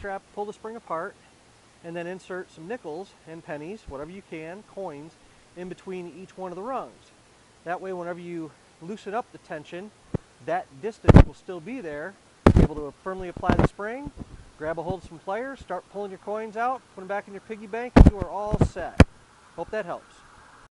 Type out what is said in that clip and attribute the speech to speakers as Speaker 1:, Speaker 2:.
Speaker 1: strap, pull the spring apart, and then insert some nickels and pennies, whatever you can, coins, in between each one of the rungs. That way, whenever you loosen up the tension, that distance will still be there. Be able to firmly apply the spring, grab a hold of some pliers, start pulling your coins out, put them back in your piggy bank, and you are all set. Hope that helps.